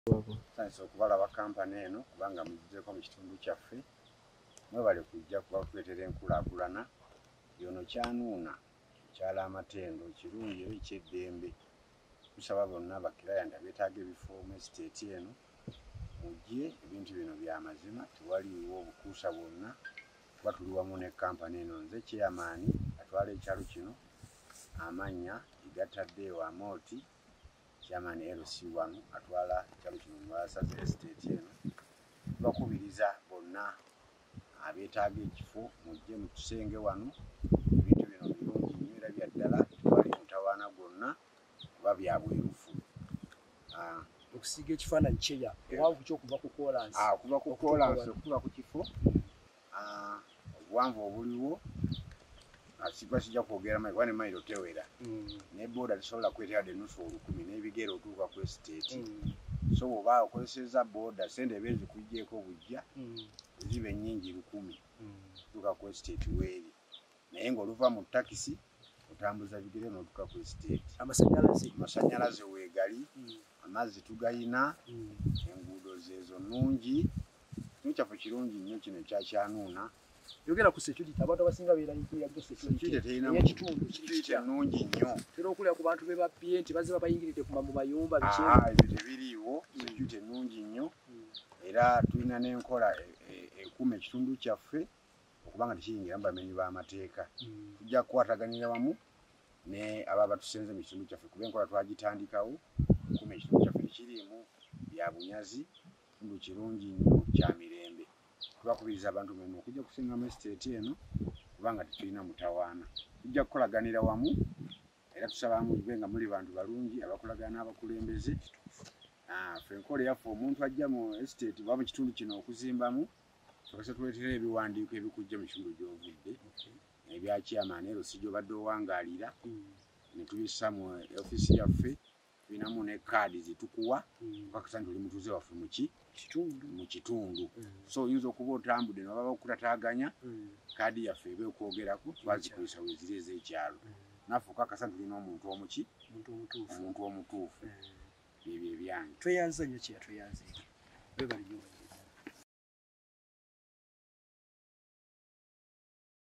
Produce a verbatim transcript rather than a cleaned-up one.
Sasa okubalaba kampani eno kubanga mujjeko mu kitundu kyaffe mwebale kujja kuba kuleetera enkulaakulana yono kyanuuna kyala amatendo kirungi era ekyeddembe tusaba bonna bakirayanda beetaaga ebifo mu esiteeti eno mujje ebintu bino by'amazima tewaliiwo obukuusa bwonna kuba tuli wamu ne kampani eno nze kyeyamaani atwala ekyalo kino amannya Yigatadde Amooti Chairman L C one atwala ekyalo kino mwasaze estate eno bakubiriza bonna abeetaaga ekifo mujje mu tusenge wano ebintu bino birungi nnyo era bya ddala tewali mutawaana gwonna kuba bya bwerufu. Okusiiga ekifaananyi kyeya obuwanvu ky'okuva ku kolansi okuva ku kolansi okuva ku kifo obuwanvu obuliwo asigwa sijja kwogera mailo wane mailo tewera ne boda tisobola kwetera nusu olukumi n'ebigere otuuka ku estate so bw'oba okozesezza boda sente ebeezi kujjeeko bujja ziba ennyingi lukumi otuuka ku estate weeri naye ng'oluva mu takisi otambuza bigere n'otuuka ku estate. Amasannyalaze amasannyalaze weegali amazzi tugayina enguudo zeezo nnungi kimu kyaffe kirungi nnyo kino ekyakyanuuna. Yogera ku security abantu abasinga beeraliikirira ku security y'ekitundu security ennungi nnyo tera okulira ku bantu be babbye nti bazze babayingiridde ku mayumba ebyo tebiriiwo security ennungi nnyo era tulina n'enkola ekuuma ekitundu kyaffe okubanga tekiyingiramu bamenyi b'amateeka tujja kukwataganira wamu ne ababa batusenze mu kitundu kyaffe kuba enkola twagitandikawo okuuma ekitundu kyaffe tekiriimu bya bunyazi kitundu kirungi nnyo kya mirembe. Tubakubiriza abantu bonna okujja kusinga mu estate eno kubanga tetulina mutawaana tujja kukolaganira wamu era tusaba mube nga muli bantu balungi abakolagana n'abakulembeze. Ffe enkola yaffe omuntu ajja mu estate oba mu kitundu kino okuzimbamu tukase tuleetera ebiwandiiko ebikujja mu kitundu gy'ovudde ebya chairman ero si gy'obadde owangaalira ne tuyisa mu ofiisi yaffe tulinamu ne kaadi zitukuwa okakasa nti oli mutuuze waffe muki mu kitundu so oyinza okuba otambudde ne baba bakutataaganya kaadi yaffe eba ekwogerako twazikozesa weeziri ez'ekyalo naffe okakasa nti tulina omuntu omuki omuntu omutuufu byebyo ebyange. Tweyanza nnyo kye tweyanze webali nnyo.